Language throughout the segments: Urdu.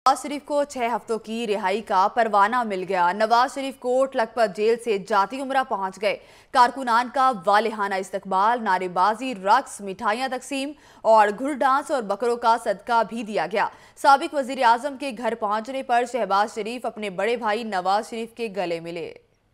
نواز شریف کو 6 ہفتوں کی رہائی کا پروانہ مل گیا۔ نواز شریف کوٹ لکھپت جیل سے جاتی عمرہ پہنچ گئے۔ کارکنان کا والہانہ استقبال، نعرے بازی، رقص، مٹھائیاں تقسیم اور گھڑ ڈانس اور بکروں کا صدقہ بھی دیا گیا۔ سابق وزیر اعظم کے گھر پہنچنے پر شہباز شریف اپنے بڑے بھائی نواز شریف کے گلے ملے۔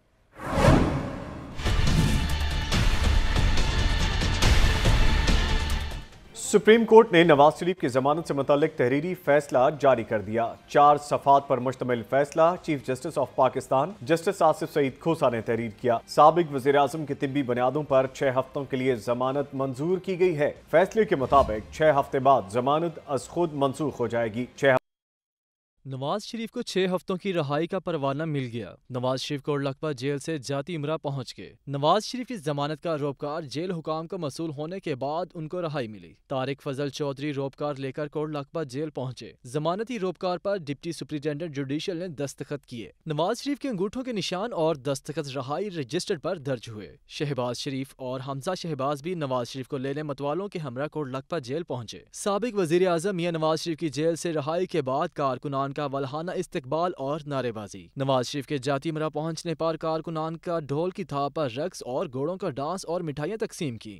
سپریم کورٹ نے نواز شریف کی ضمانت سے متعلق تحریری فیصلہ جاری کر دیا۔ 4 صفحات پر مشتمل فیصلہ chief justice of Pakistan justice Asif Saeed Khosa نے تحریر کیا۔ سابق وزیر اعظم کی طبی بنیادوں پر 6 ہفتوں کے لیے ضمانت منظور کی گئی ہے۔ فیصلے کے مطابق 6 ہفتے بعد ضمانت از خود منسوخ ہو جائے گی۔ نواز شریف کو 6 ہفتوں کی رہائی کا پروانہ مل گیا۔ نواز شریف کوٹ لکھپت جیل سے جاتی عمرہ پہنچ گئے۔ نواز شریف کی ضمانت کا روپکار جیل حکام کا موصول ہونے کے بعد ان کو رہائی ملی۔ طارق فضل چودھری روپکار لے کر کوٹ لکھپت جیل پہنچے۔ ضمانتی روپکار پر ڈپٹی سپرنٹینڈنٹ جوڈیشل نے دستخط کیے۔ نواز شریف کے انگوٹھوں کے نشان اور دستخط رہائی رجسٹر پر درج ہوئے۔ شہباز شریف اور حمزہ شہباز بھی نواز شریف کو لینے متوالوں کے ہمراہ کوٹ لکھپت جیل پہنچے۔ سابق وزیر اعظم میاں نواز شریف کی جیل سے رہائی کے بعد کارکنان کا والہانہ استقبال اور نعرے بازی۔ نواز شریف کے جاتی عمرہ پہنچنے پر کارکنان کا ڈھول کی تھاپ پر رقص اور گھوڑوں کا ڈانس اور مٹھائیاں تقسیم کی۔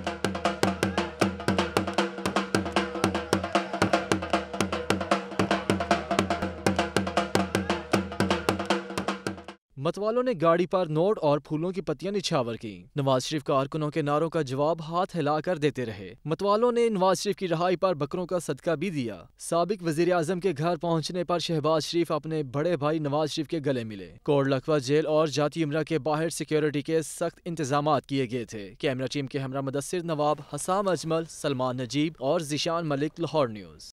متوالوں نے گاڑی پر نوٹ اور پھولوں کی پتیاں نچھاور کی۔ نواز شریف کارکنوں کے نعروں کا جواب ہاتھ ہلا کر دیتے رہے۔ متوالوں نے نواز شریف کی رہائی پر بکروں کا صدقہ بھی دیا۔ سابق وزیر اعظم کے گھر پہنچنے پر شہباز شریف اپنے بڑے بھائی نواز شریف کے گلے ملے۔ کوٹ لکھپت جیل اور جاتی عمرہ کے باہر سیکیورٹی کے سخت انتظامات کیے گئے تھے۔ کیمرہ ٹیم کے ہمراہ مدثر نواب، حسام اجمل، سلمان نجیب اور ذیشان ملک، لاہور نیوز۔